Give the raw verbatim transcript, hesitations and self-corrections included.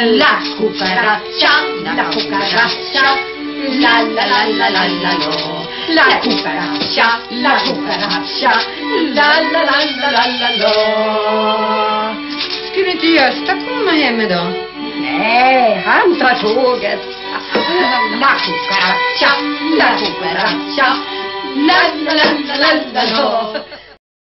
La cucaracha, la cucaracha, la la la la la la la. La cucaracha, la cucaracha, la la la la la la la. Skulle inte Gösta komma hem idag? Nej, han tar tåget. La cucaracha, la cucaracha, la la la la la la.